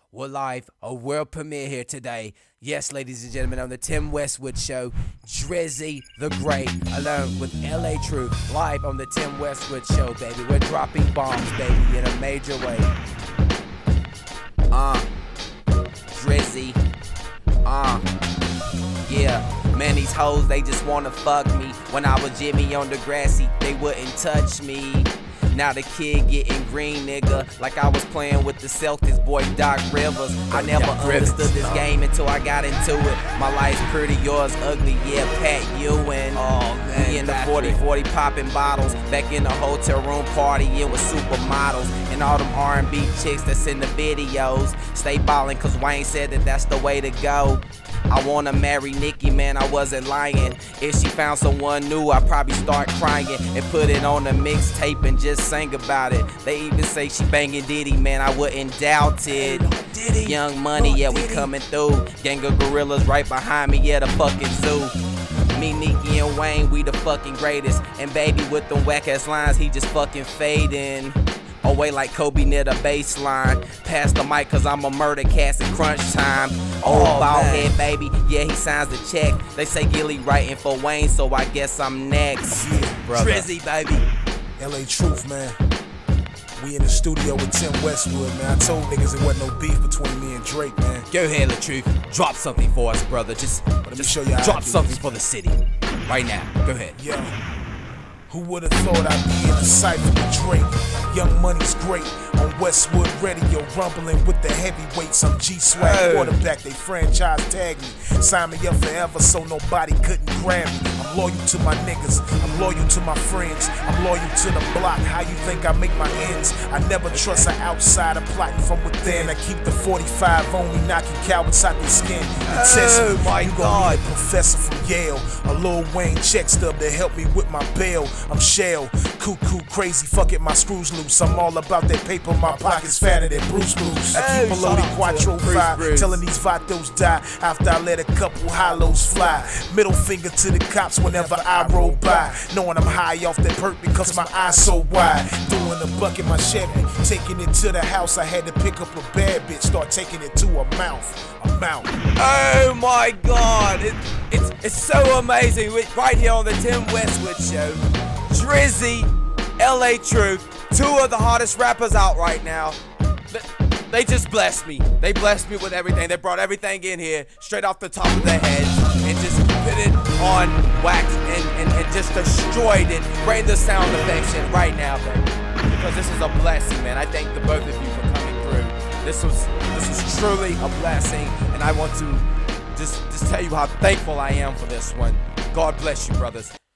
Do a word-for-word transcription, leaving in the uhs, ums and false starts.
We're live, a world premiere here today. Yes, ladies and gentlemen, on the Tim Westwood Show, Drizzy the Great, along with L A Truth, live on the Tim Westwood Show, baby. We're dropping bombs, baby, in a major way. Uh, Drizzy, uh, yeah. Man, these hoes, they just wanna fuck me. When I was Jimmy on Degrassi, they wouldn't touch me. Now the kid getting green, nigga, like I was playing with the Celtics boy Doc Rivers. I never understood this game until I got into it. My life's pretty, yours ugly, yeah, Pat Ewing. Oh, man, we in the forty forty popping bottles, back in the hotel room partying with supermodels and all them R and B chicks that's in the videos. Stay ballin' cause Wayne said that that's the way to go. I wanna marry Nicki, man, I wasn't lying. If she found someone new, I'd probably start crying and put it on a mixtape and just sing about it. They even say she banging Diddy, man, I wouldn't doubt it. Young Money, yeah, we coming through. Gang of gorillas right behind me, yeah, the fucking zoo. Me, Nicki, and Wayne, we the fucking greatest. And baby, with them whack-ass lines, he just fucking fading away like Kobe near the baseline. Pass the mic cause I'm a murder cast in crunch time. Old oh, bald head baby, yeah, he signs the check. They say Gilly writing for Wayne, so I guess I'm next. Yeah, brother. Drizzy, baby. L A Truth, man. We in the studio with Tim Westwood, man. I told niggas there wasn't no beef between me and Drake, man. Go ahead, La Truth. Drop something for us, brother. Just, Let just me show you how drop I do something this, for the city. Right now. Go ahead. Yo. Who would've thought I'd be in a cypher with Drake? Young Money's great on Westwood Radio, rumbling with the heavyweights. I'm G-Swag, hey. Quarterback, they franchise tag me. Sign me up forever so nobody couldn't grab me. I'm loyal to my niggas, I'm loyal to my friends, I'm loyal to the block. How you think I make my ends? I never trust an outsider plotting from within. I keep the forty-five on me, knocking cowards out their skin. And test Oh me. my You gon' God. need a professor from Yale, a Lil Wayne check stub to help me with my bail. I'm shell, cuckoo, crazy, fuck it, my screws loose. I'm all about that paper, my pockets fatter than Bruce Bruce. I keep a loaded Quattro five, telling these vatos die after I let a couple hollows fly. Middle finger to the cops whenever I roll by, knowing I'm high off that perk because my eyes so wide. Doing a buck in my Chevy, taking it to the house. I had to pick up a bad bitch, start taking it to a mouth, a mouth. Oh my God, it, it's, it's so amazing. We're right here on the Tim Westwood Show. Drizzy, L A Truth, two of the hottest rappers out right now. They just blessed me. They blessed me with everything. They brought everything in here, straight off the top of their heads, and just put it on wax and, and, and just destroyed it. Bring the sound effects in right now, baby. Because this is a blessing, man. I thank the both of you for coming through. This was this was truly a blessing, and I want to just, just tell you how thankful I am for this one. God bless you, brothers.